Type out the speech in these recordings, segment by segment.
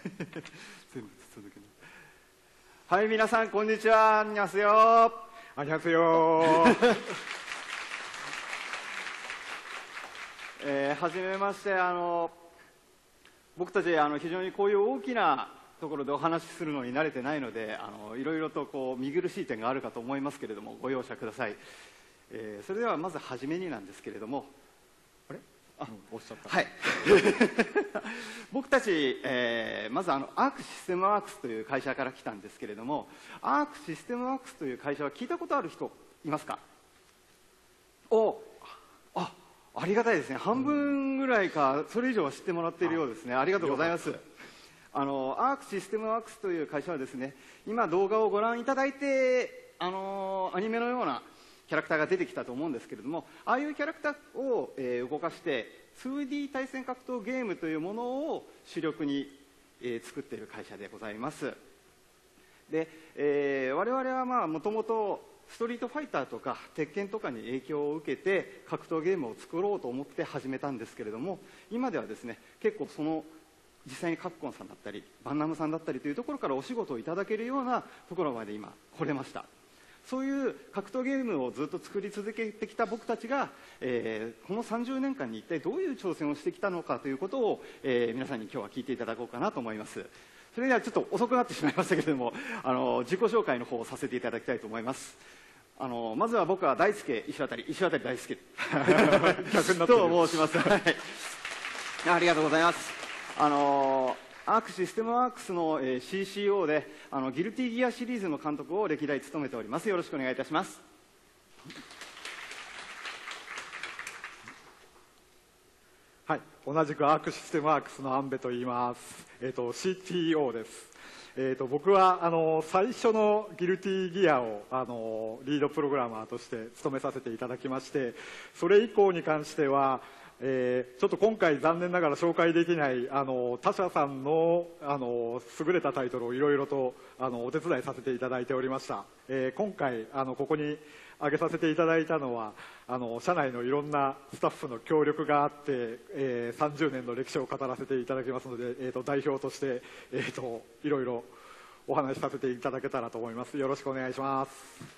全部続ける。はい、皆さんこんにちは。안녕하세요。 안녕하세요。 はじめまして。僕たち非常にこういう大きなところでお話しするのに慣れてないので、いろいろとこう見苦しい点があるかと思いますけれども、ご容赦ください。それではまずはじめになんですけれども、 おっしゃった。 はい。僕たち、まずアークシステムワークスという会社から来たんですけれども、アークシステムワークスという会社は聞いたことある人いますか？ありがたいですね。半分ぐらいかそれ以上は知ってもらっているようですね。ありがとうございます。アークシステムワークスという会社はですね、今動画をご覧いただいてアニメのようなキャラクターが出てきたと思うんですけれども、ああいうキャラクターを、動かして 2D 対戦格闘ゲームというものを主力に、作っている会社でございます。で、我々はもともとストリートファイターとか鉄拳とかに影響を受けて格闘ゲームを作ろうと思って始めたんですけれども、今ではですね、結構その実際にカプコンさんだったりバンナムさんだったりというところからお仕事をいただけるようなところまで今来れました。そういう格闘ゲームをずっと作り続けてきた僕たちが、この30年間に一体どういう挑戦をしてきたのかということを、皆さんに今日は聞いていただこうかなと思います。それではちょっと遅くなってしまいましたけれども、自己紹介の方をさせていただきたいと思います。まずは僕は大輔石渡大輔と申します。はい、ありがとうございます。アークシステムワークスの CCO でギルティギアシリーズの監督を歴代務めております。よろしくお願いいたします。 はい、同じくアークシステムワークスの安部と言います。CTO です。僕は最初のギルティギアをリードプログラマーとして務めさせていただきまして、それ以降に関してはちょっと今回残念ながら紹介できない他社さんの優れたタイトルをいろいろとお手伝いさせていただいておりました。今回ここに挙げさせていただいたのは社内のいろんなスタッフの協力があって、30年の歴史を語らせていただきますので、代表として、いろいろお話しさせていただけたらと思います。よろしくお願いします。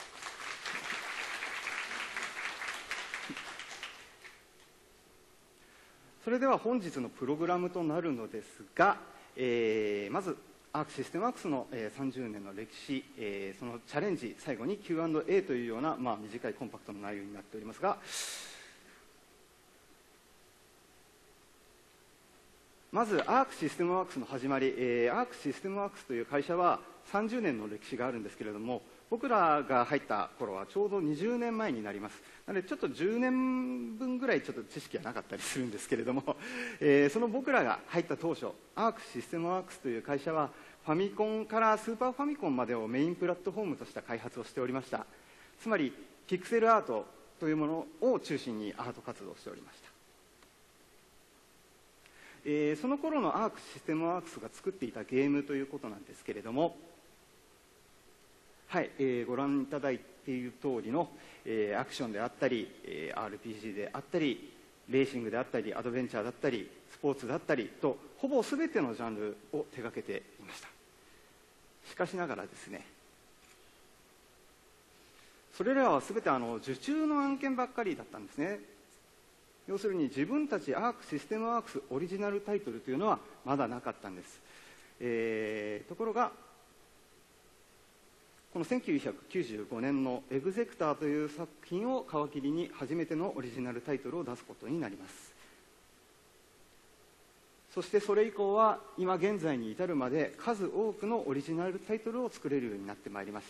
それでは本日のプログラムとなるのですが、まずアークシステムワークスの30年の歴史、そのチャレンジ、最後に Q&A というような、短いコンパクトな内容になっておりますが、まずアークシステムワークスの始まり、アークシステムワークスという会社は30年の歴史があるんですけれども、僕らが入った頃はちょうど20年前になります。なのでちょっと10年分ぐらいちょっと知識がなかったりするんですけれども、その僕らが入った当初、アークシステムワークスという会社はファミコンからスーパーファミコンまでをメインプラットフォームとした開発をしておりました。つまりピクセルアートというものを中心にアート活動をしておりました。その頃のアークシステムワークスが作っていたゲームということなんですけれども、はい、ご覧いただいている通りの、アクションであったり、RPG であったり、レーシングであったり、アドベンチャーだったり、スポーツだったりと、ほぼ全てのジャンルを手掛けていました。しかしながらですね、それらは全て受注の案件ばっかりだったんですね。要するに自分たちアークシステムワークスオリジナルタイトルというのはまだなかったんです。ところがこの1995年のエグゼクターという作品を皮切りに初めてのオリジナルタイトルを出すことになります。そしてそれ以降は今現在に至るまで数多くのオリジナルタイトルを作れるようになってまいりました。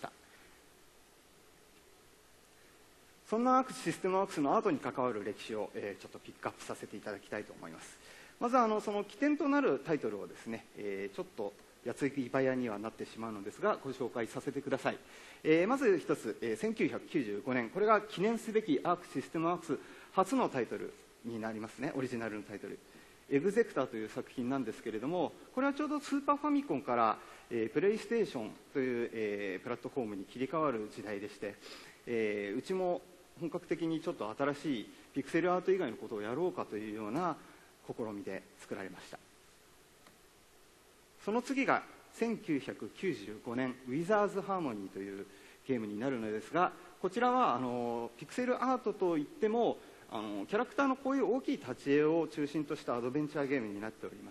そんなアークシステムワークスの後に関わる歴史を、ちょっとピックアップさせていただきたいと思います。まずその起点となるタイトルをですね、ちょっと矢継ぎ早にはなってしまうのですがご紹介させてください。まず一つ、1995年、これが記念すべきアークシステムワークス初のタイトルになりますね。オリジナルのタイトル、エグゼクターという作品なんですけれども、これはちょうどスーパーファミコンから、プレイステーションという、プラットフォームに切り替わる時代でして、うちも本格的にちょっと新しいピクセルアート以外のことをやろうかというような試みで作られました。 その次が1995年「ウィザーズ・ハーモニー」というゲームになるのですが、こちらはピクセルアートといってもキャラクターのこういう大きい立ち絵を中心としたアドベンチャーゲームになっております。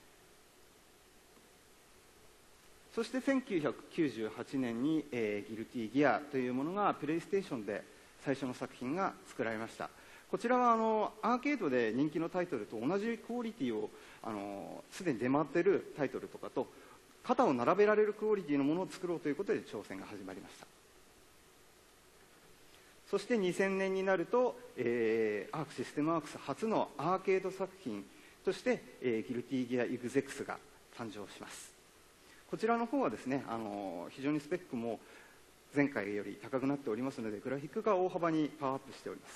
そして1998年に、ギルティギアというものがプレイステーションで最初の作品が作られました。こちらはアーケードで人気のタイトルと同じクオリティをすでに出回っているタイトルとかと肩を並べられるクオリティのものを作ろうということで挑戦が始まりました。そして2000年になると、アークシステムワークス初のアーケード作品として、ギルティギアエグゼクスが誕生します。こちらの方はですね、非常にスペックも前回より高くなっておりますので、グラフィックが大幅にパワーアップしております。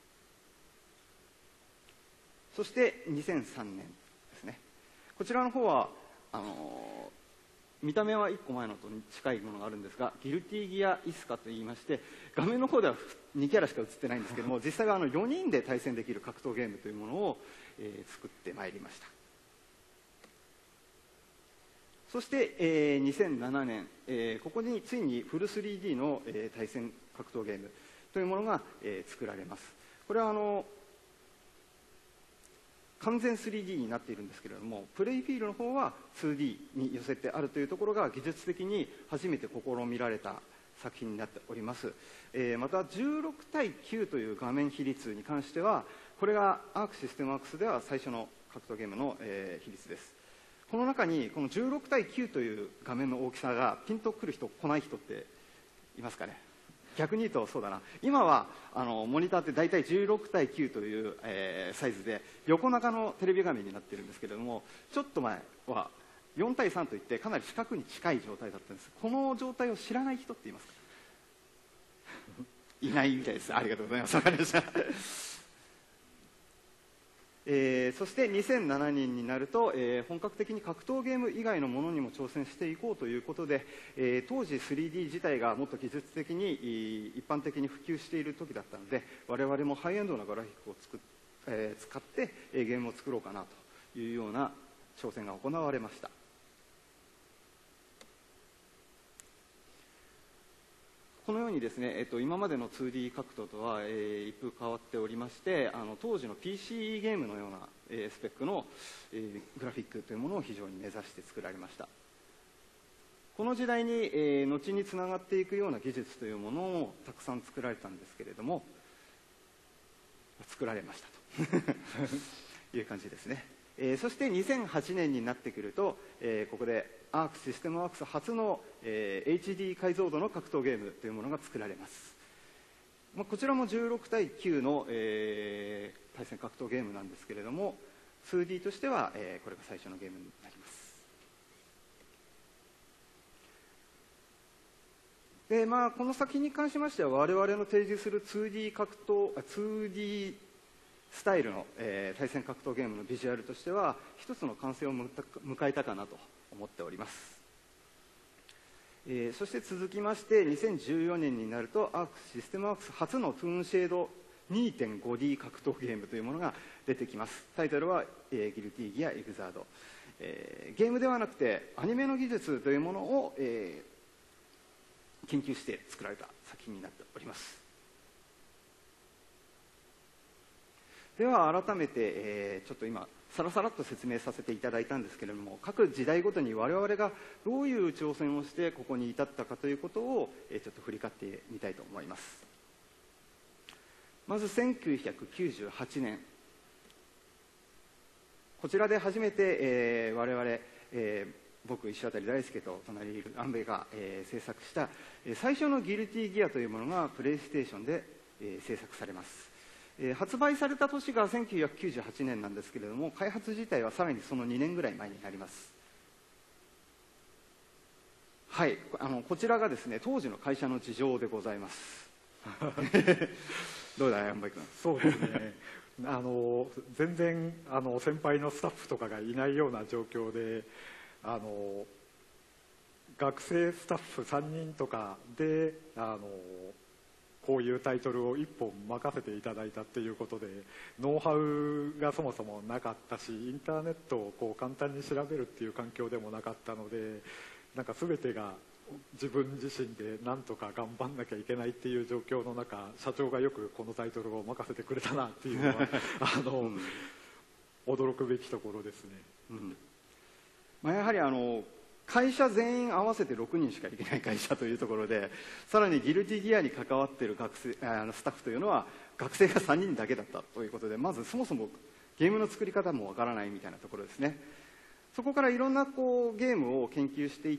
そして2003年ですね。こちらの方は見た目は1個前のと近いものがあるんですが、ギルティギアイスカといいまして、画面の方では2キャラしか映ってないんですけども、実際は4人で対戦できる格闘ゲームというものを、作ってまいりました。そして、2007年、ここについにフル 3D の、対戦格闘ゲームというものが、作られます。これは完全 3D になっているんですけれども、プレイフィールの方は 2D に寄せてあるというところが技術的に初めて試みられた作品になっております。また16対9という画面比率に関しては、これがアークシステムワークスでは最初の格闘ゲームの、比率です。この中にこの16対9という画面の大きさがピンとくる人来ない人っていますかね。逆に言うとそうだな、今はモニターって大体16対9という、サイズで横長のテレビ画面になっているんですけれども、ちょっと前は4対3といってかなり四角に近い状態だったんです。この状態を知らない人っていますか？いないみたいです。ありがとうございます。わかりました。そして2007年になると、本格的に格闘ゲーム以外のものにも挑戦していこうということで、当時 3D 自体がもっと技術的に一般的に普及している時だったので、我々もハイエンドなグラフィックを使ってゲームを作ろうかなというような挑戦が行われました。このようにですね、今までの 2D 格闘とは、一風変わっておりまして、当時の PC ゲームのような、スペックの、グラフィックというものを非常に目指して作られました。この時代に、後につながっていくような技術というものをたくさん作られたんですけれども、作られましたという感じですね。そして2008年になってくると、ここでアークシステムワークス初の、HD 解像度の格闘ゲームというものが作られます。こちらも16対9の、対戦格闘ゲームなんですけれども、 2D としては、これが最初のゲームになります。で、この作品に関しましては我々の提示する 2D スタイルの、対戦格闘ゲームのビジュアルとしては一つの完成を迎えたかなと思っております。そして続きまして2014年になるとアークシステムワークス初のトゥーンシェード 2.5D 格闘ゲームというものが出てきます。タイトルは、ギルティギアエグザード。ゲームではなくてアニメの技術というものを、研究して作られた作品になっております。では改めて、ちょっと今さらさらっと説明させていただいたんですけれども、各時代ごとに我々がどういう挑戦をしてここに至ったかということを、ちょっと振り返ってみたいと思います。まず1998年、こちらで初めて、我々、僕石渡大輔と隣にいる安部が、制作した最初のギルティギアというものがプレイステーションで、制作されます。発売された年が1998年なんですけれども、開発自体はさらにその2年ぐらい前になります。はい、こちらがですね当時の会社の事情でございますどうだ山井君。 そうですね全然先輩のスタッフとかがいないような状況で学生スタッフ3人とかでこういうタイトルを1本任せていただいたっていうことで、ノウハウがそもそもなかったし、インターネットをこう簡単に調べるっていう環境でもなかったので、なんか全てが自分自身でなんとか頑張んなきゃいけないっていう状況の中、社長がよくこのタイトルを任せてくれたなっていうのは驚くべきところですね。 やはり会社全員合わせて6人しかいけない会社というところで、さらにギルティギアに関わっているスタッフというのは学生が3人だけだったということで、まずそもそもゲームの作り方もわからないみたいなところですね。そこからいろんなゲームを研究していって、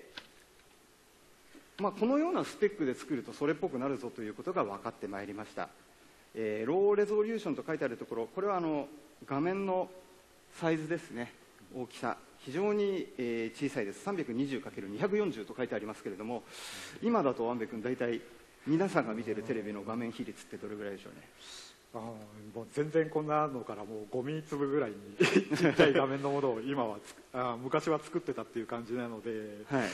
このようなスペックで作るとそれっぽくなるぞということが分かってまいりました。ローレゾリューションと書いてあるところ、これは画面のサイズですね、大きさ非常に小さいです。 320×240 と書いてありますけれども、今だと安部君、大体皆さんが見ているテレビの画面比率ってどれぐらいでしょうね。 もう全然こんなのからもうゴミ粒ぐらいにちっちゃい画面のものを今は昔は作ってたっていう感じなので、 はい、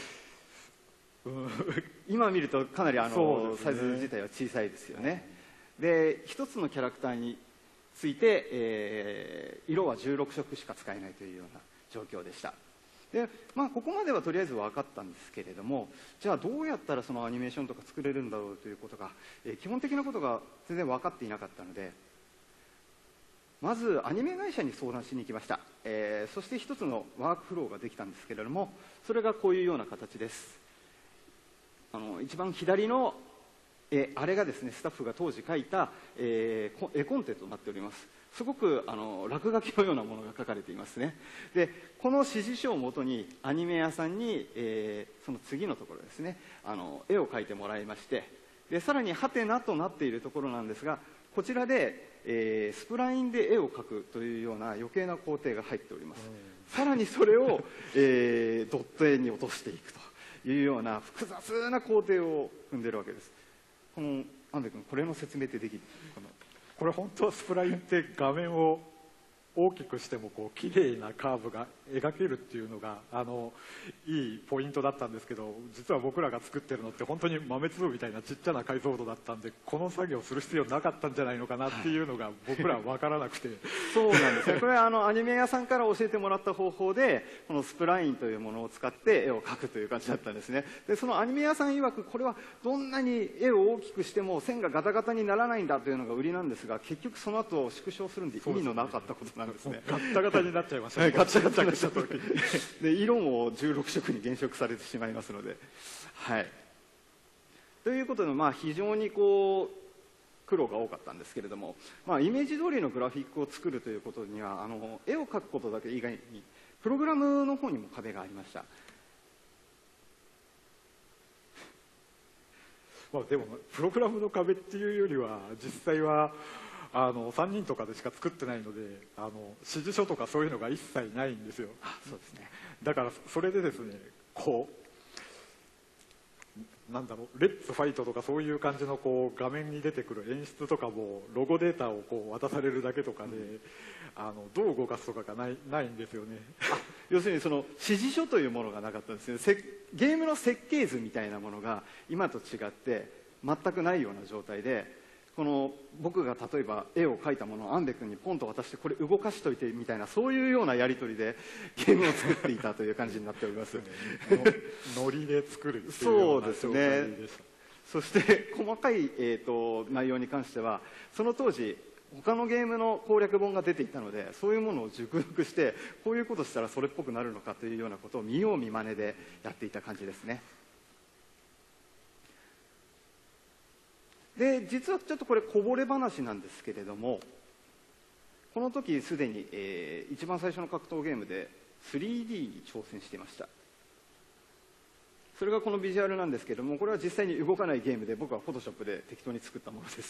今見るとかなりサイズ自体は小さいですよね。で、一つのキャラクターについて、色は16色しか使えないというような状況でした。で、ここまではとりあえず分かったんですけれども、じゃあどうやったらそのアニメーションとか作れるんだろうということが、基本的なことが全然分かっていなかったので、まずアニメ会社に相談しに行きました。そして一つのワークフローができたんですけれども、それがこういうような形です。一番左のあれがですね、スタッフが当時書いた絵コンテとなっております。すごく落書きのようなものが書かれていますね。で、この指示書をもとにアニメ屋さんに、その次のところですね、絵を描いてもらいまして、でさらにハテナとなっているところなんですが、こちらで、スプラインで絵を描くというような余計な工程が入っております。さらにそれを、ドット絵に落としていくというような複雑な工程を踏んでいるわけです。安部君、これの説明ってできる？ これ本当はスプラインって画面を大きくしても綺麗なカーブが描けるっていうのがいいポイントだったんですけど、実は僕らが作ってるのって本当に豆粒みたいなちっちゃな解像度だったんで、この作業する必要なかったんじゃないのかなっていうのが僕らは分からなくてそうなんですね。これはアニメ屋さんから教えてもらった方法で、このスプラインというものを使って絵を描くという感じだったんですね。で、そのアニメ屋さん曰く、これはどんなに絵を大きくしても線がガタガタにならないんだというのが売りなんですが、結局その後縮小するんで意味のなかったことなんですね。 ガッタガタになっちゃいましたね。 ガッタガタになっちゃった時にで、色も16色に減色されてしまいますので、はい。ということで、非常に苦労が多かったんですけれども、イメージ通りのグラフィックを作るということには、絵を描くことだけ以外にプログラムの方にも壁がありました。 でもプログラムの壁っていうよりは、実際は3人とかでしか作ってないので、指示書とかそういうのが一切ないんですよ。 そうですね。 だからそれでですね、なんだろう、レッツファイトとかそういう感じの画面に出てくる演出とかもロゴデータを渡されるだけとかで、どう動かすとかがないんですよね。 要するにその指示書というものがなかったんですね。ゲームの設計図みたいなものが今と違って全くないような状態で、僕が例えば絵を描いたものを安部君にポンと渡して、これ動かしといてみたいな、そういうようなやり取りでゲームを作っていたという感じになっております。 ノリで作るっていうそうですね。そして細かい、内容に関しては、その当時他のゲームの攻略本が出ていたので、そういうものを熟読して、こういうことしたらそれっぽくなるのかというようなことを見よう見まねでやっていた感じですね。で、実はちょっとこれこぼれ話なんですけれども、この時すでに、一番最初の格闘ゲームで 3D に挑戦していました。それがこのビジュアルなんですけれども、これは実際に動かないゲームで、僕はフォトショップで適当に作ったものです。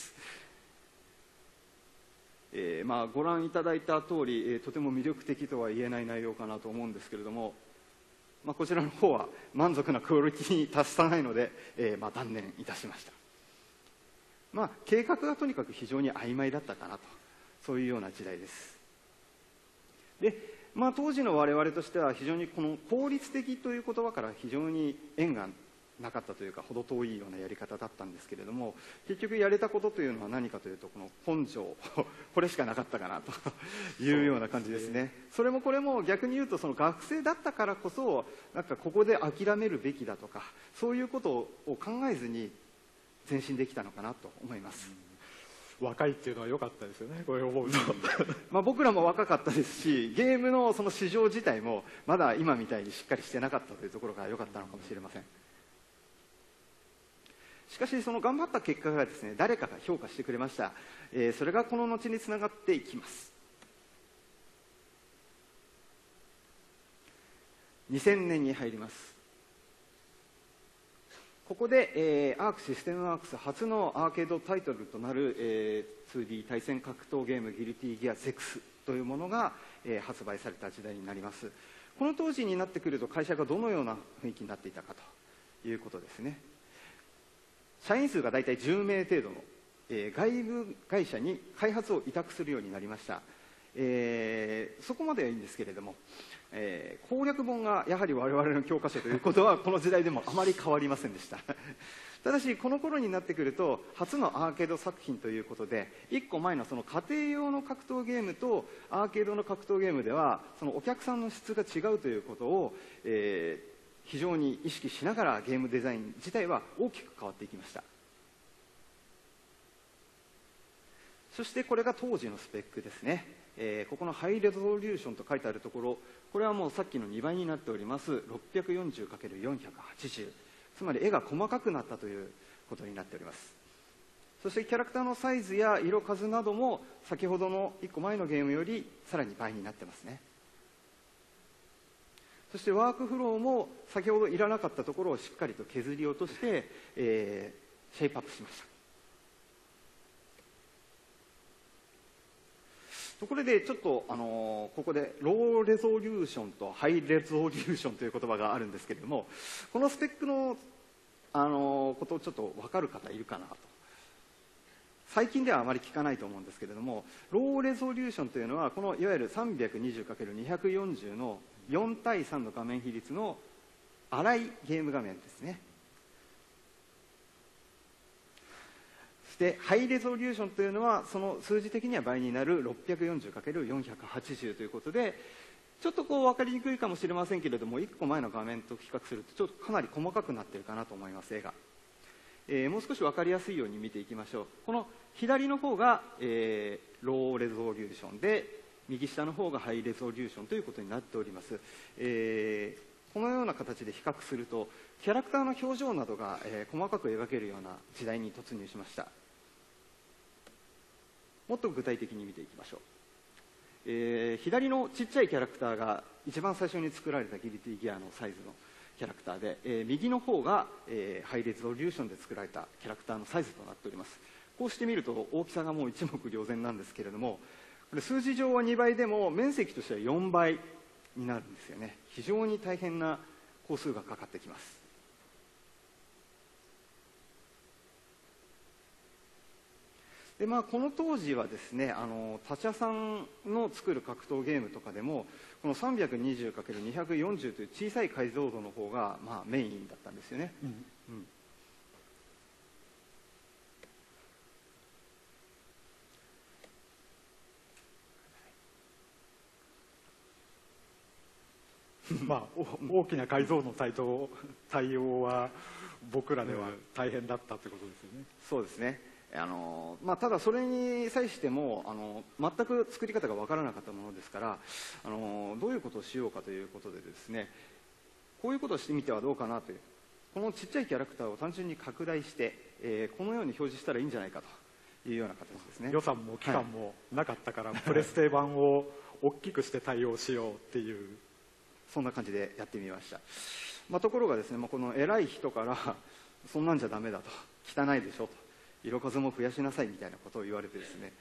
ご覧いただいた通り、とても魅力的とは言えない内容かなと思うんですけれども、こちらの方は満足なクオリティに達さないので、断念いたしました。計画がとにかく非常に曖昧だったかなと、そういうような時代です。で、当時の我々としては非常にこの効率的という言葉から非常に縁がなかったというか程遠いようなやり方だったんですけれども、結局やれたことというのは何かというと、この根性これしかなかったかなというような感じですね。それもこれも逆に言うと、その学生だったからこそなんかここで諦めるべきだとか、そういうことを考えずに前進できたのかなと思います。 若いっていうのは良かったですよね、これ思うと僕らも若かったですし、ゲームのその市場自体もまだ今みたいにしっかりしてなかったというところが良かったのかもしれません。しかしその頑張った結果がですね、誰かが評価してくれました。それがこの後につながっていきます。2000年に入ります。ここで、アークシステムワークス初のアーケードタイトルとなる、2D 対戦格闘ゲームギルティギア6というものが、発売された時代になります。この当時になってくると会社がどのような雰囲気になっていたかということですね。社員数が大体10名程度の、外部会社に開発を委託するようになりました。そこまではいいんですけれども、攻略本がやはり我々の教科書ということはこの時代でもあまり変わりませんでしたただしこの頃になってくると初のアーケード作品ということで、1個前のその家庭用の格闘ゲームとアーケードの格闘ゲームではそのお客さんの質が違うということを、非常に意識しながらゲームデザイン自体は大きく変わっていきました。そしてこれが当時のスペックですね。ここのハイレゾリューションと書いてあるところ、これはもうさっきの2倍になっております 640×480、 つまり絵が細かくなったということになっております。そしてキャラクターのサイズや色数なども先ほどの1個前のゲームよりさらに倍になってますね。そしてワークフローも先ほどいらなかったところをしっかりと削り落として、シェイプアップしました。ところでちょっと、ここでローレゾリューションとハイレゾリューションという言葉があるんですけれども、このスペックの、ことをちょっと分かる方いるかなと。最近ではあまり聞かないと思うんですけれども、ローレゾリューションというのはこのいわゆる 320×240 の4対3の画面比率の粗いゲーム画面ですね。でハイレゾリューションというのはその数字的には倍になる 640×480 ということで、ちょっとこう分かりにくいかもしれませんけれども、1個前の画面と比較するとちょっとかなり細かくなっているかなと思います、絵が。もう少し分かりやすいように見ていきましょう。この左の方が、ローレゾリューションで、右下の方がハイレゾリューションということになっております。このような形で比較するとキャラクターの表情などが、細かく描けるような時代に突入しました。もっと具体的に見ていきましょう。左のちっちゃいキャラクターが一番最初に作られたギルティギアのサイズのキャラクターで、右の方が、ハイレゾリューションで作られたキャラクターのサイズとなっております。こうして見ると大きさがもう一目瞭然なんですけれども、これ数字上は2倍でも面積としては4倍になるんですよね。非常に大変な工数がかかってきます。でこの当時はですね、他社さんの作る格闘ゲームとかでもこの 320×240 という小さい解像度の方が、メインだったんですよね。 大きな解像度の対応は僕らでは大変だったということですよね。 そうですね。ただそれに際しても全く作り方が分からなかったものですから、どういうことをしようかということでですね、こういうことをしてみてはどうかなという、このちっちゃいキャラクターを単純に拡大して、このように表示したらいいんじゃないかというような形ですね。 予算も期間もなかったから、プレステ版を大きくして対応しようっていう、 そんな感じでやってみました。ところがですね、この偉い人からそんなんじゃダメだと、汚いでしょと、色数も増やしなさいみたいなことを言われてですね、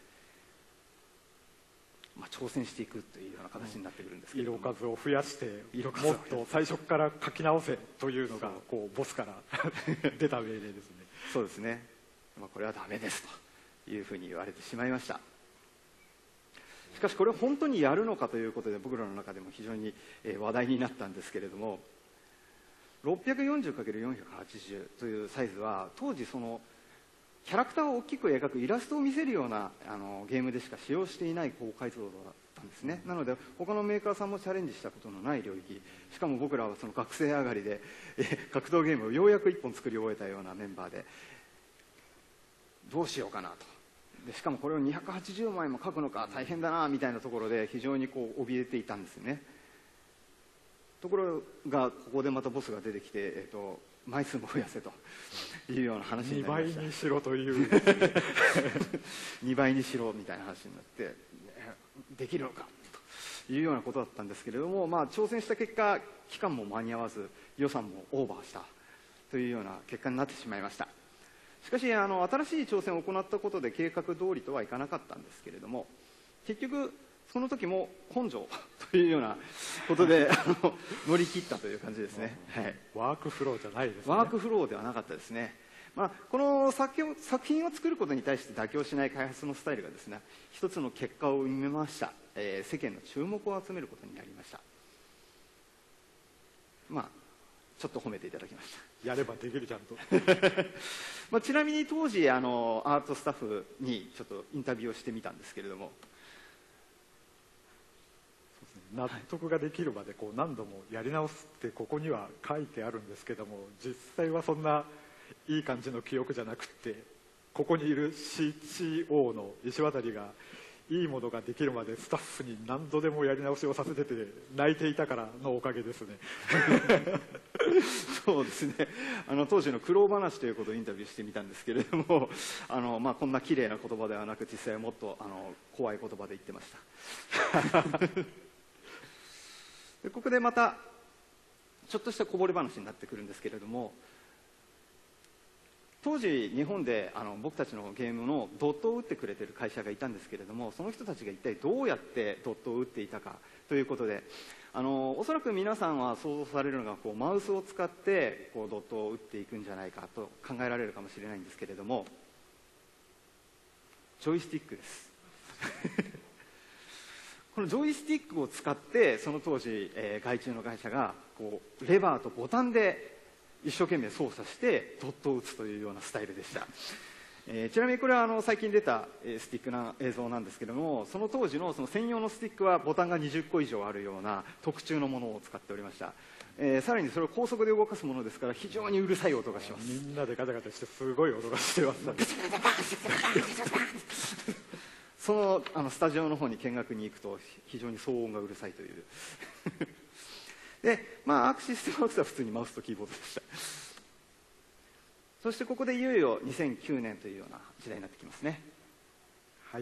挑戦していくというような形になってくるんですけれども、 色数を増やしてもっと最初から書き直せというのがボスから出た命令ですね。 そうですね、これはダメですというふうに言われてしまいました。しかしこれを本当にやるのかということで僕らの中でも非常に話題になったんですけれども、 640×480 というサイズは当時そのキャラクターを大きく描くイラストを見せるようなゲームでしか使用していない高解像度だったんですね。なので他のメーカーさんもチャレンジしたことのない領域、しかも僕らはその学生上がりで格闘ゲームをようやく1本作り終えたようなメンバーでどうしようかなと。でしかもこれを280枚も描くのか大変だなみたいなところで非常にこう怯えていたんですね。ところがここでまたボスが出てきて、枚数も増やせというような話になりました。 2倍にしろという 2倍にしろみたいな話になってできるのかというようなことだったんですけれども、挑戦した結果期間も間に合わず予算もオーバーしたというような結果になってしまいました。しかし新しい挑戦を行ったことで計画通りとはいかなかったんですけれども、結局その時も根性というようなことで乗り切ったという感じですね。はい、 ワークフローじゃないですね。 ワークフローではなかったですね。この作品を作ることに対して妥協しない開発のスタイルがですね、一つの結果を生みました。世間の注目を集めることになりました。ちょっと褒めていただきました。 やればできるじゃんとちなみに当時アートスタッフにちょっとインタビューをしてみたんですけれども、 納得ができるまでこう何度もやり直すってここには書いてあるんですけども、実際はそんないい感じの記憶じゃなくて、ここにいる CTO の石渡がいいものができるまでスタッフに何度でもやり直しをさせてて泣いていたからのおかげですね。 そうですね。当時の苦労話ということをインタビューしてみたんですけれども、こんな綺麗な言葉ではなく実際はもっと怖い言葉で言ってました。でここでまたちょっとしたこぼれ話になってくるんですけれども、当時日本で僕たちのゲームのドットを打ってくれてる会社がいたんですけれども、その人たちが一体どうやってドットを打っていたかということで、おそらく皆さんは想像されるのがこうマウスを使ってこうドットを打っていくんじゃないかと考えられるかもしれないんですけれども、ジョイスティックです。このジョイスティックを使ってその当時、外注の会社がこうレバーとボタンで一生懸命操作してドットを打つというようなスタイルでした。ちなみにこれは最近出たスティックな映像なんですけども、その当時のその専用のスティックはボタンが20個以上あるような特注のものを使っておりました。さらにそれを高速で動かすものですから非常にうるさい音がします。 みんなでガタガタしてすごい音がしてます。 そのスタジオの方に見学に行くと非常に騒音がうるさいというで、アークシステムワークスは普通にマウスとキーボードでした。そしてここでいよいよ2009年というような時代になってきますね。 はい。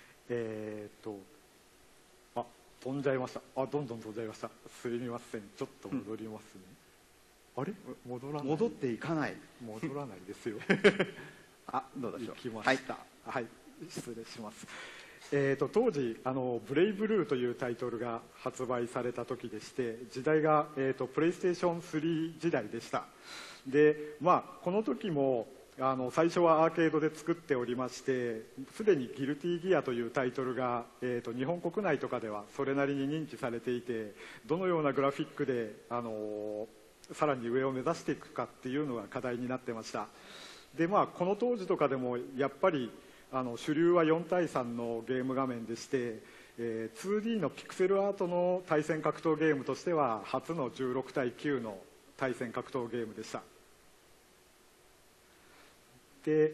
飛んじゃいました。どんどん飛んじゃいました。すみません。ちょっと戻りますね。あれ？戻らない。 戻っていかない。 戻らないですよ。 どうでしょう。 行きました。はい。失礼します。当時ブレイブルーというタイトルが発売された時でして、時代が、プレイステーション3時代でした。でこの時も最初はアーケードで作っておりまして、すでにギルティギアというタイトルが、日本国内とかではそれなりに認知されていて、どのようなグラフィックで、さらに上を目指していくかっていうのが課題になってました。でこの当時とかでもやっぱり主流は4対3のゲーム画面でして、2D のピクセルアートの対戦格闘ゲームとしては初の16対9の対戦格闘ゲームでした。で、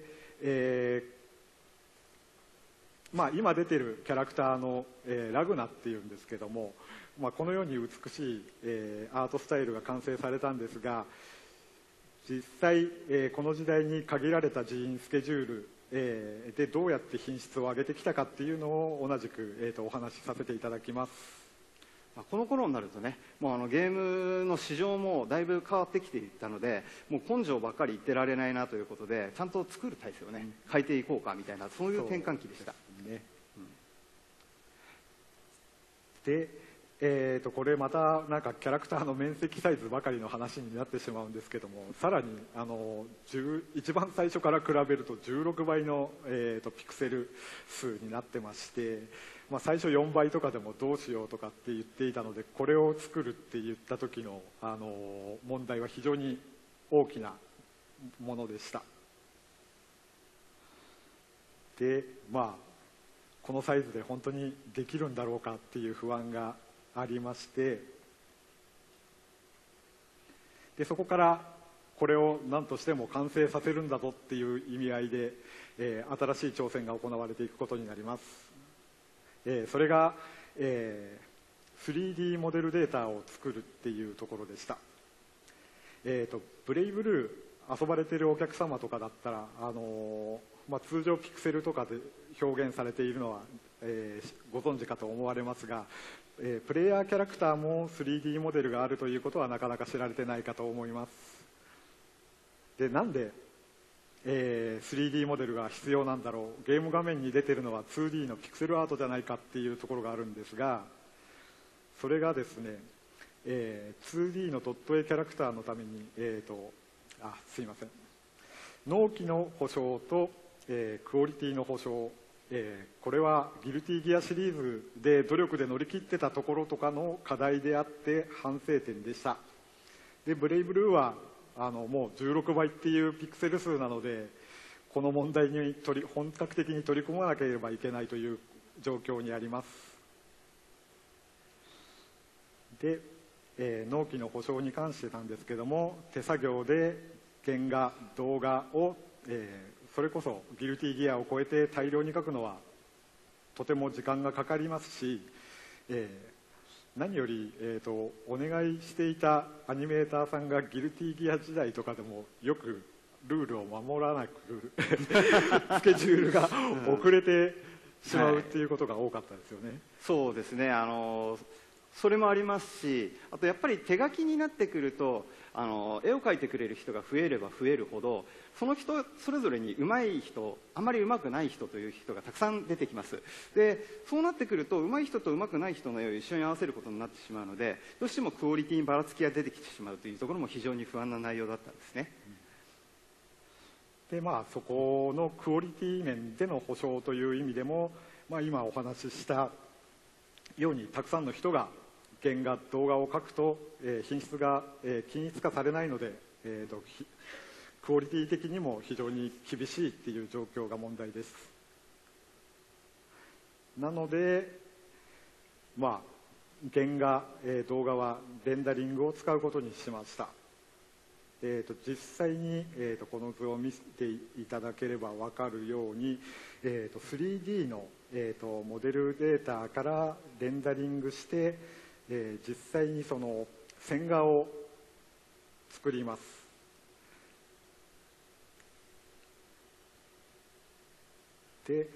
今出てるキャラクターの、ラグナっていうんですけども、このように美しい、アートスタイルが完成されたんですが、実際、この時代に限られた人員スケジュールでどうやって品質を上げてきたかっていうのを同じく、お話しさせていただきます。 この頃になるとね、もうゲームの市場もだいぶ変わってきていったので、もう根性ばっかり言ってられないなということで、ちゃんと作る体制をね、変えていこうかみたいな、そういう転換期でした。 で、これまたなんかキャラクターの面積サイズばかりの話になってしまうんですけども、さらに一番最初から比べると16倍の、ピクセル数になってまして、 最初4倍とかでもどうしようとかって言っていたので、これを作るって言った時の、問題は非常に大きなものでした。でこのサイズで本当にできるんだろうかっていう不安がありまして、でそこからこれを何としても完成させるんだぞっていう意味合いで、新しい挑戦が行われていくことになります。それが、3D モデルデータを作るっていうところでした。ブレイブルー遊ばれているお客様とかだったら、通常ピクセルとかで表現されているのは、ご存知かと思われますが、プレイヤーキャラクターも 3D モデルがあるということはなかなか知られてないかと思います。でなんで、3D モデルが必要なんだろう、ゲーム画面に出てるのは 2D のピクセルアートじゃないかっていうところがあるんですが、それがですね、2D のドット絵キャラクターのために、すいません、納期の保証と、クオリティの保証、これはギルティギアシリーズで努力で乗り切ってたところとかの課題であって反省点でした。でブレイブルーはもう16倍っていうピクセル数なので、この問題に本格的に取り組まなければいけないという状況にあります。で、納期の保証に関してなんですけども、手作業で原画動画を、それこそギルティギアを超えて大量に描くのはとても時間がかかりますし、何より、お願いしていたアニメーターさんがギルティギア時代とかでもよくルールを守らなくスケジュールが遅れてしまうっていうことが多かったですよね。 そうですね、それもありますし、あとやっぱり手書きになってくると絵を描いてくれる人が増えれば増えるほど、その人それぞれに上手い人、あまり上手くない人という人がたくさん出てきます。でそうなってくると、上手い人と上手くない人の絵を一緒に合わせることになってしまうので、どうしてもクオリティにばらつきが出てきてしまうというところも非常に不安な内容だったんですね。 でそこのクオリティ面での保証という意味でも、今お話ししたようにたくさんの人が原画動画を描くと、品質が、均一化されないので、クオリティ的にも非常に厳しいっていう状況が問題です。なので原画、動画はレンダリングを使うことにしました。実際に、この図を見せていただければ分かるように、3D の、モデルデータからレンダリングして、実際にその線画を作ります。で、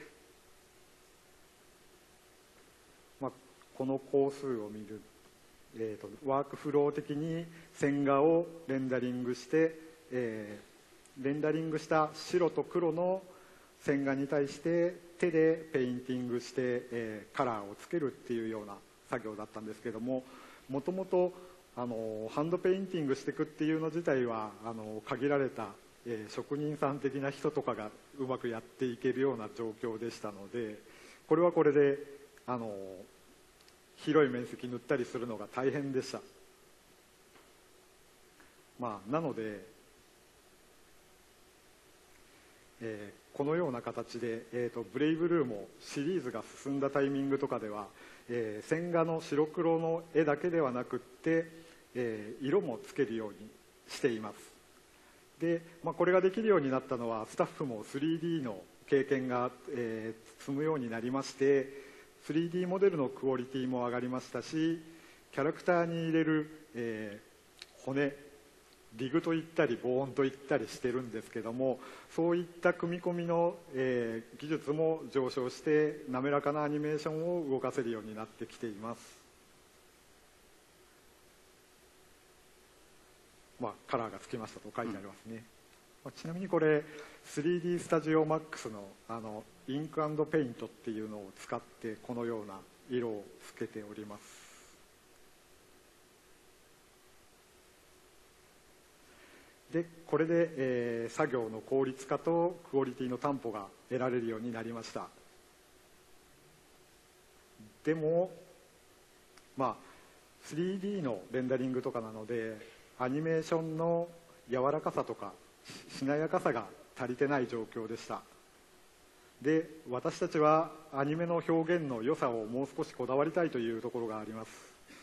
この工数を見る、ワークフロー的に線画をレンダリングして、レンダリングした白と黒の線画に対して手でペインティングして、カラーをつけるっていうような作業だったんですけども、もともとハンドペインティングしていくっていうの自体は限られた、職人さん的な人とかがうまくやっていけるような状況でしたので、これはこれで広い面積塗ったりするのが大変でした。なので、このような形で、ブレイブルーもシリーズが進んだタイミングとかでは、線画の白黒の絵だけではなくって、色もつけるようにしています。で、これができるようになったのはスタッフも 3D の経験が、積むようになりまして、3D モデルのクオリティも上がりましたし、キャラクターに入れる、骨、リグといったりボーンといったりしてるんですけども、そういった組み込みの、技術も上昇して滑らかなアニメーションを動かせるようになってきています。カラーがつきましたと書いてありますね。ちなみにこれ 3D スタジオ MAX のインク&ペイントっていうのを使ってこのような色をつけております。でこれで、作業の効率化とクオリティの担保が得られるようになりました。 でも3D のレンダリングとかなのでアニメーションの柔らかさとかしなやかさが足りてない状況でした。で、私たちはアニメの表現の良さをもう少しこだわりたいというところがあります。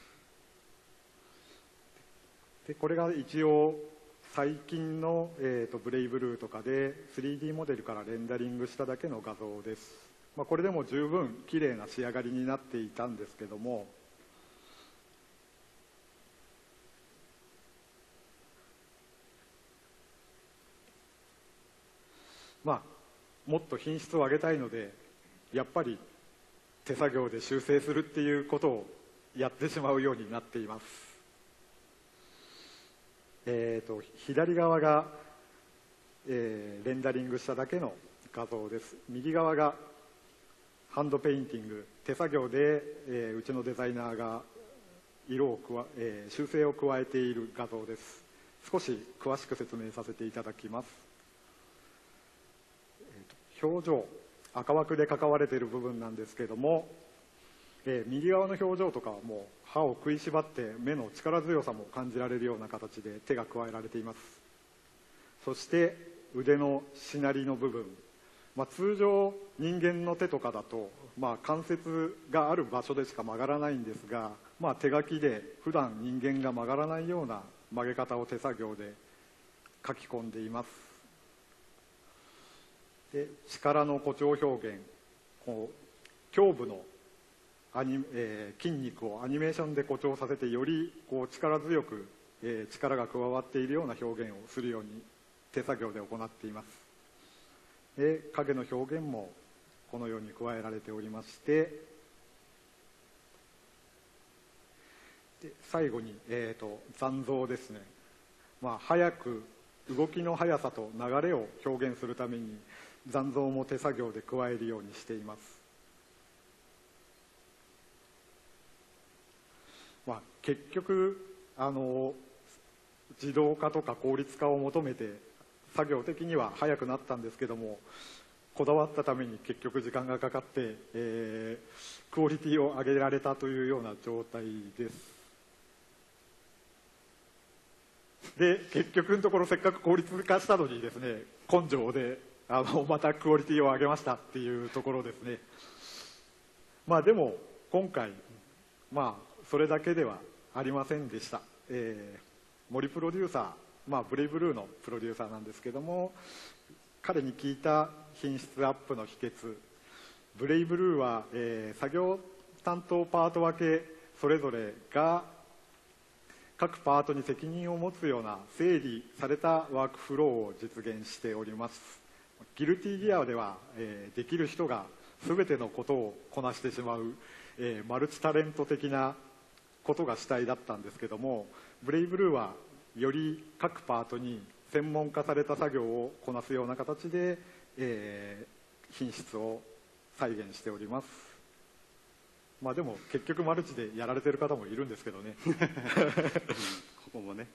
で、これが一応最近の、ブレイブルーとかで 3D モデルからレンダリングしただけの画像です。これでも十分綺麗な仕上がりになっていたんですけども、もっと品質を上げたいのでやっぱり手作業で修正するっていうことをやってしまうようになっています。左側が、レンダリングしただけの画像です。右側がハンドペインティング、手作業で、うちのデザイナーが色を修正を加えている画像です。少し詳しく説明させていただきます。表情、赤枠で囲われている部分なんですけれども、右側の表情とかはもう歯を食いしばって目の力強さも感じられるような形で手が加えられています。そして腕のしなりの部分、通常人間の手とかだと、関節がある場所でしか曲がらないんですが、手書きで普段人間が曲がらないような曲げ方を手作業で書き込んでいます。で、力の誇張表現、胸部の筋肉をアニメーションで誇張させてより力強く、力が加わっているような表現をするように手作業で行っています。で、影の表現もこのように加えられておりまして、で最後に、残像ですね。早く動きの速さと流れを表現するために残像も手作業で加えるようにしています。結局自動化とか効率化を求めて作業的には早くなったんですけども、こだわったために結局時間がかかって、クオリティを上げられたというような状態です。で、結局のところせっかく効率化したのにですね、根性でまたクオリティを上げましたっていうところですね。でも今回それだけではありませんでした。森プロデューサー、ブレイブルーのプロデューサーなんですけども、彼に聞いた品質アップの秘訣、ブレイブルーは、作業担当パート分けそれぞれが各パートに責任を持つような整理されたワークフローを実現しております。ギルティギアでは、できる人が全てのことをこなしてしまう、マルチタレント的なことが主体だったんですけども、ブレイブルーはより各パートに専門化された作業をこなすような形で、品質を再現しております。でも結局マルチでやられてる方もいるんですけどねここもね。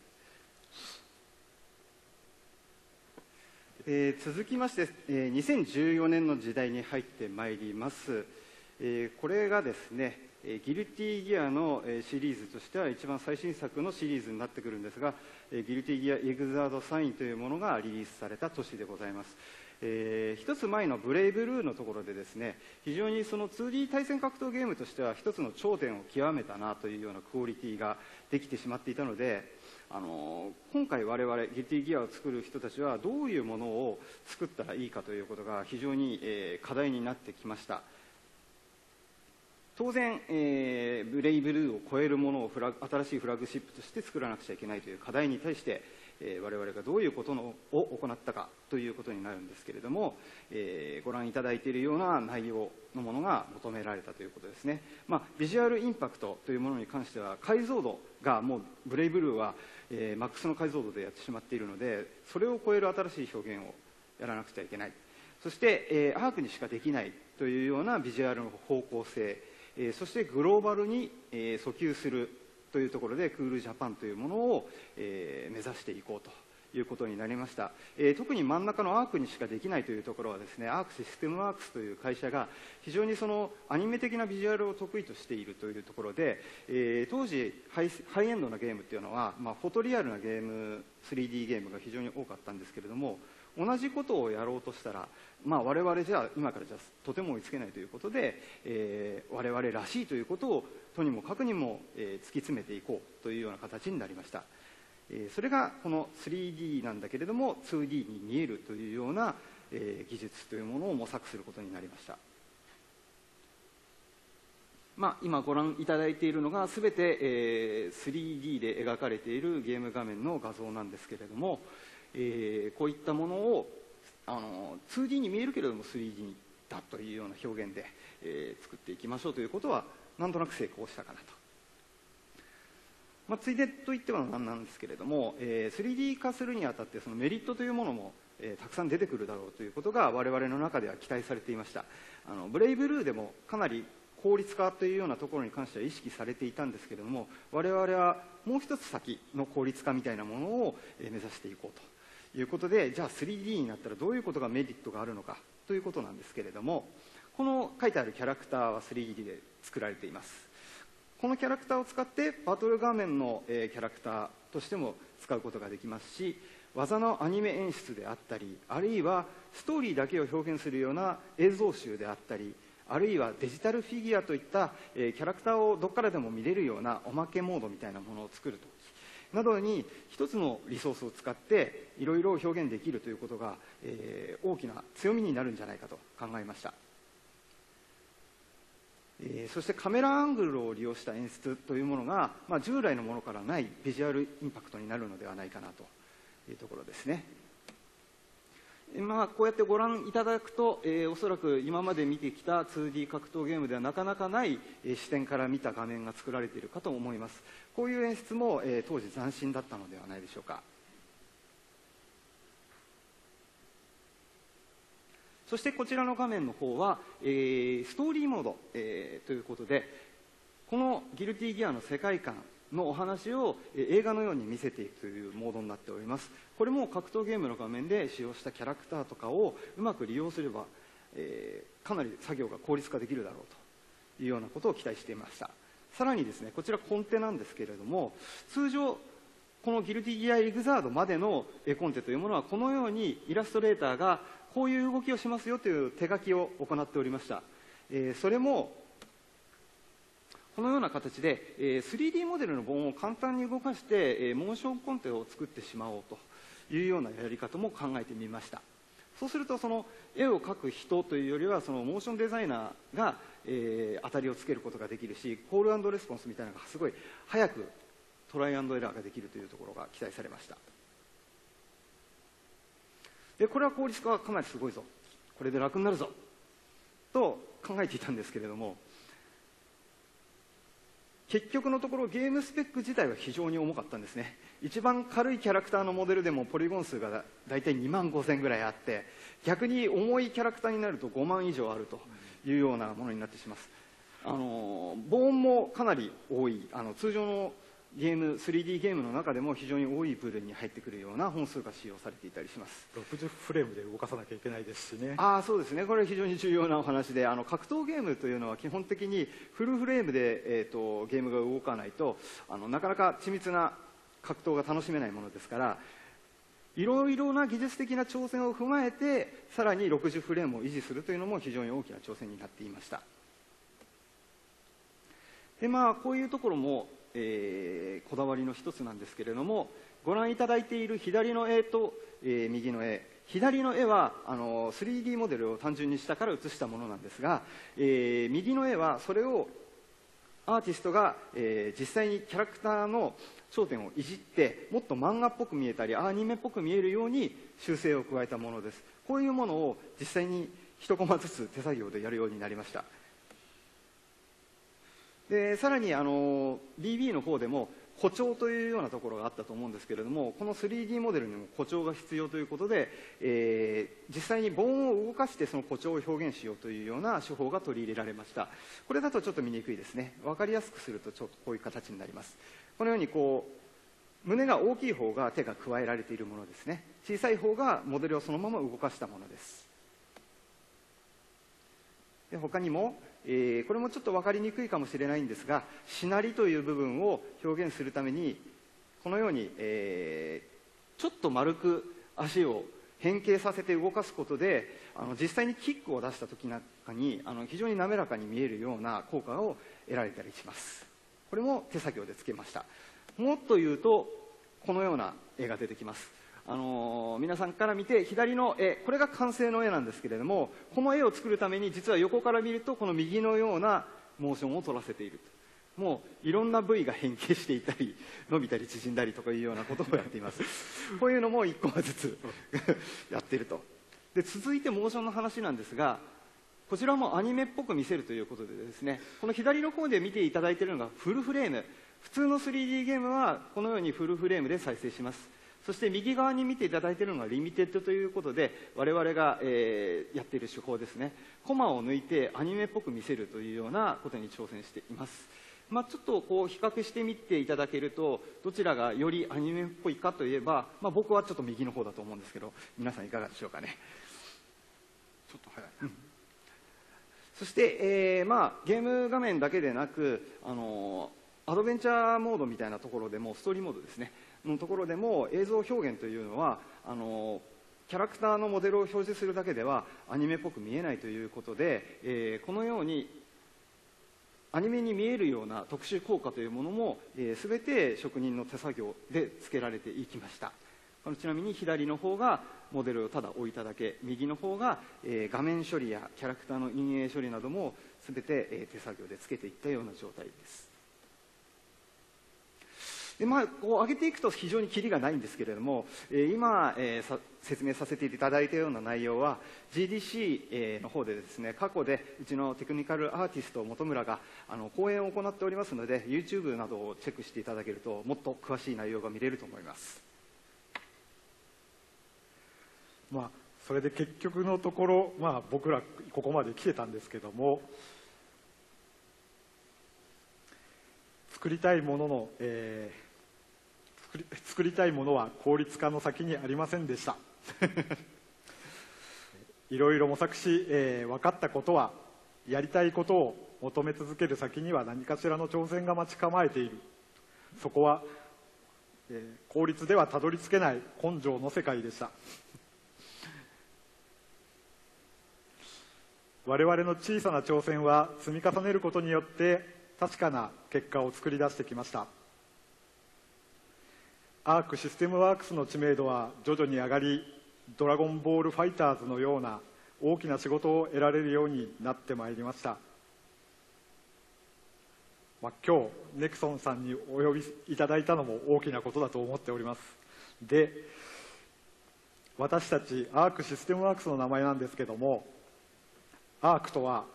続きまして、2014年の時代に入ってまいります。これがですね、ギルティギアのシリーズとしては一番最新作のシリーズになってくるんですが、ギルティギアエグザードサインというものがリリースされた年でございます。一つ前のブレイブルーのところでですね、非常にその 2D 対戦格闘ゲームとしては一つの頂点を極めたなというようなクオリティができてしまっていたので、今回我々ギルティギアを作る人たちはどういうものを作ったらいいかということが非常に、課題になってきました。当然、ブレイブルーを超えるものを新しいフラッグシップとして作らなくちゃいけないという課題に対して、我々がどういうことを行ったかということになるんですけれども、ご覧いただいているような内容のものが求められたということですね。ビジュアルインパクトというものに関しては解像度がもうブレイブルーは、マックスの解像度でやってしまっているので、それを超える新しい表現をやらなくちゃいけない。そして、アークにしかできないというようなビジュアルの方向性、そしてグローバルに、訴求するというところでクールジャパンというものを、目指していこうということになりました。特に真ん中のアークにしかできないというところはですね、アークシステムワークスという会社が非常にそのアニメ的なビジュアルを得意としているというところで、当時ハイエンドなゲームっていうのは、フォトリアルなゲーム 3D ゲームが非常に多かったんですけれども、同じことをやろうとしたら、我々じゃ今からじゃとても追いつけないということで、我々らしいということをとにもかくにも、突き詰めていこうというような形になりました。それがこの 3D なんだけれども 2D に見えるというような、技術というものを模索することになりました。今ご覧いただいているのが全て、3D で描かれているゲーム画面の画像なんですけれども、こういったものを2D に見えるけれども 3D だというような表現で、作っていきましょうということはなんとなく成功したかなと。ついでと言ってはなんなんですけれども、3D 化するにあたってそのメリットというものも、たくさん出てくるだろうということが我々の中では期待されていました。ブレイブルーでもかなり効率化というようなところに関しては意識されていたんですけれども、我々はもう一つ先の効率化みたいなものを目指していこうということで、じゃあ 3D になったらどういうことがメリットがあるのかということなんですけれども、この書いてあるキャラクターは 3D で作られています。このキャラクターを使ってバトル画面のキャラクターとしても使うことができますし、技のアニメ演出であったり、あるいはストーリーだけを表現するような映像集であったり、あるいはデジタルフィギュアといったキャラクターをどこからでも見れるようなおまけモードみたいなものを作るときなどに一つのリソースを使っていろいろ表現できるということが、大きな強みになるんじゃないかと考えました。そしてカメラアングルを利用した演出というものが、従来のものからないビジュアルインパクトになるのではないかなというところですね。こうやってご覧いただくと、おそらく今まで見てきた 2D 格闘ゲームではなかなかない、視点から見た画面が作られているかと思います。こういう演出も、当時斬新だったのではないでしょうか。そしてこちらの画面の方は、ストーリーモード、ということで、このギルティギアの世界観のお話を映画のように見せていくというモードになっております。これも格闘ゲームの画面で使用したキャラクターとかをうまく利用すれば、かなり作業が効率化できるだろうというようなことを期待していました。さらにですね、こちらコンテなんですけれども、通常このギルティギアエグザードまでの絵コンテというものはこのようにイラストレーターがこういう動きをしますよという手書きを行っておりました。それもこのような形で 3D モデルの盆を簡単に動かしてモーションコンテを作ってしまおうというようなやり方も考えてみました。そうするとその絵を描く人というよりはそのモーションデザイナーが当たりをつけることができるし、コール&レスポンスみたいなのがすごい早くトライアンドエラーができるというところが期待されました。でこれは効率化はかなりすごいぞ、これで楽になるぞと考えていたんですけれども、結局のところゲームスペック自体は非常に重かったんですね。一番軽いキャラクターのモデルでもポリゴン数がだいたい2万5000ぐらいあって、逆に重いキャラクターになると5万以上あるというようなものになってしまいます。ボーンもかなり多い、通常のゲーム 3D ゲームの中でも非常に多い部類に入ってくるような本数が使用されていたりします。 60フレームで動かさなきゃいけないですしね。 そうですね、これは非常に重要なお話で、格闘ゲームというのは基本的にフルフレームで、ゲームが動かないとなかなか緻密な格闘が楽しめないものですから、いろいろな技術的な挑戦を踏まえてさらに60フレームを維持するというのも非常に大きな挑戦になっていました。でこういうところもこだわりの一つなんですけれども、ご覧いただいている左の絵と、右の絵、左の絵は3D モデルを単純に下から写したものなんですが、右の絵はそれをアーティストが、実際にキャラクターの頂点をいじってもっと漫画っぽく見えたりアニメっぽく見えるように修正を加えたものです。こういうものを実際に一コマずつ手作業でやるようになりました。でさらにBB の方でも誇張というようなところがあったと思うんですけれども、この 3D モデルにも誇張が必要ということで、実際に盆を動かしてその誇張を表現しようというような手法が取り入れられました。これだとちょっと見にくいですね。分かりやすくするとちょっとこういう形になります。このようにこ胸が大きい方が手が加えられているものですね。小さい方がモデルをそのまま動かしたものです。で他にも、これもちょっと分かりにくいかもしれないんですが、しなりという部分を表現するためにこのように、ちょっと丸く足を変形させて動かすことで実際にキックを出した時なんかに非常に滑らかに見えるような効果を得られたりします。これも手作業でつけました。もっと言うとこのような絵が出てきます。皆さんから見て左の絵、これが完成の絵なんですけれども、この絵を作るために実は横から見るとこの右のようなモーションを取らせている。もういろんな部位が変形していたり伸びたり縮んだりとかいうようなことをやっています。こういうのも1コマずつやっていると。で続いてモーションの話なんですが、こちらもアニメっぽく見せるということでですね、この左の方で見ていただいているのがフルフレーム。普通の 3D ゲームはこのようにフルフレームで再生します。そして右側に見ていただいているのがリミテッドということで我々が、やっている手法ですね。コマを抜いてアニメっぽく見せるというようなことに挑戦しています。ちょっとこう比較してみていただけるとどちらがよりアニメっぽいかといえば、僕はちょっと右の方だと思うんですけど、皆さんいかがでしょうかね。 ちょっと早い、 そして、ゲーム画面だけでなくアドベンチャーモードみたいなところでもストーリーモードですねのところでも映像表現というのはキャラクターのモデルを表示するだけではアニメっぽく見えないということで、このようにアニメに見えるような特殊効果というものも、全て職人の手作業で付けられていきました。ちなみに左の方がモデルをただ置いただけ、右の方が、画面処理やキャラクターの陰影処理なども全て、手作業で付けていったような状態です。でこう上げていくと非常にキリがないんですけれども、今、説明させていただいたような内容は GDC の方でですね、過去でうちのテクニカルアーティスト本村が講演を行っておりますので YouTube などをチェックしていただけるともっと詳しい内容が見れると思います。 それで結局のところ、僕らここまで来てたんですけども、作りたいものの、作りたいものは効率化の先にありませんでしたいろいろ模索し、分かったことはやりたいことを求め続ける先には何かしらの挑戦が待ち構えている。そこは、効率ではたどり着けない根性の世界でした。我々の小さな挑戦は積み重ねることによって確かな結果を作り出してきました。アークシステムワークスの知名度は徐々に上がり、ドラゴンボールファイターズのような大きな仕事を得られるようになってまいりました。今日ネクソンさんにお呼びいただいたのも大きなことだと思っております。で、私たちアークシステムワークスの名前なんですけども、アークとは、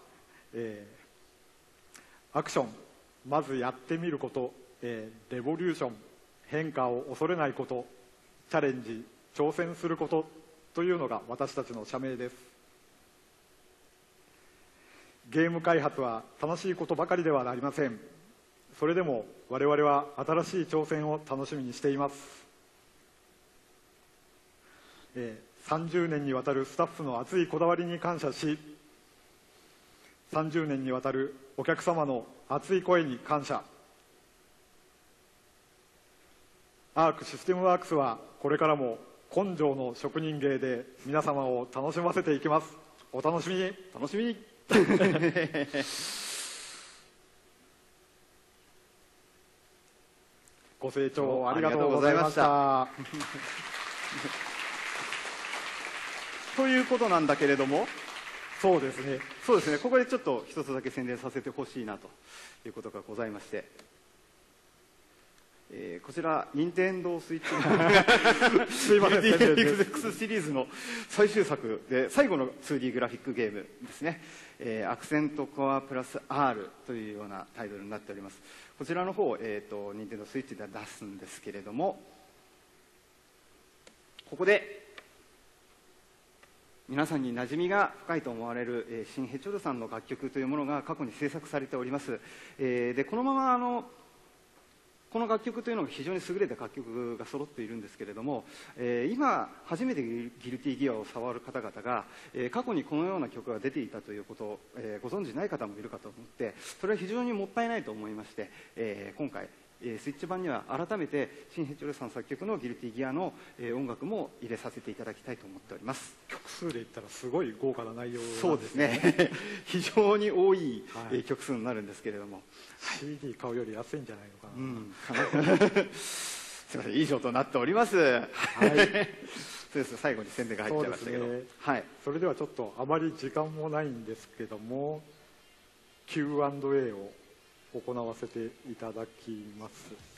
アクション、まずやってみること、レボリューション、変化を恐れないこと、チャレンジ、挑戦することというのが私たちの社名です。ゲーム開発は楽しいことばかりではありません。それでも我々は新しい挑戦を楽しみにしています。30年にわたるスタッフの熱いこだわりに感謝し、30年にわたるお客様の熱い声に感謝。アークシステムワークスはこれからも根性の職人芸で皆様を楽しませていきます。お楽しみに。 楽しみにご清聴ありがとうございました。 ということなんだけれども、 そうですね、 ここでちょっと一つだけ宣伝させてほしいなということがございまして、こちら任天堂スイッチすいません、 DX シリーズの最終作で最後の 2D グラフィックゲームですね、アクセントコアプラス R というようなタイトルになっております。こちらの方、任天堂スイッチでは出すんですけれども、ここで皆さんに馴染みが深いと思われる、シン・ヘチョルさんの楽曲というものが過去に制作されております。でこのままここの楽曲というのが非常に優れた楽曲が揃っているんですけれども、今初めてギルティギアを触る方々が、過去にこのような曲が出ていたということを、ご存じない方もいるかと思って、それは非常にもったいないと思いまして、今回スイッチ版には改めてシン・ヘチョルさん作曲のギルティギアの音楽も入れさせていただきたいと思っております。 曲数で言ったらすごい豪華な内容なんですね。 そうですね非常に多い、曲数になるんですけれども、 CD 買うより安いんじゃないのかな、 すみません、いい状況になっております。はいそうです。最後に宣伝が入っちゃいましたけど、はい、 それではちょっとあまり時間もないんですけども Q&A を行わせていただきます。